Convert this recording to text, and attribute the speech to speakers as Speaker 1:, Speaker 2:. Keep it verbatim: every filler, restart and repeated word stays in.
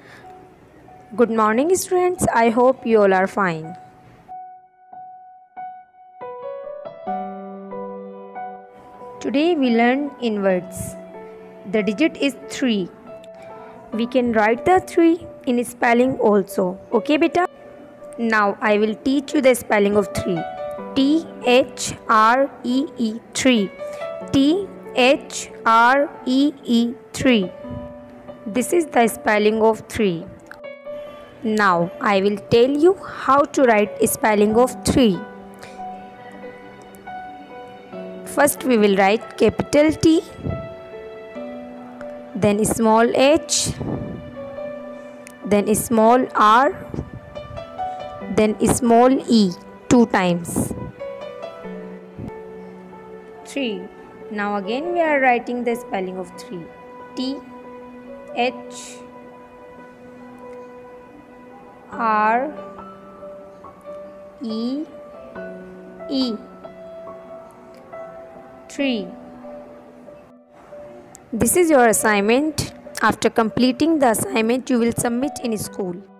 Speaker 1: Good morning, students. I hope you all are fine. Today we learn inverts. The digit is three. We can write the three in spelling also. Okay, beta? Now I will teach you the spelling of three. T H R E E three. T H R E E three. This is the spelling of three. Now I will tell you how to write spelling of three. First we will write capital T, then small h, then small r, then small e two times. three. Now again we are writing the spelling of three. T H R E E three. This is your assignment. After completing the assignment, you will submit in school.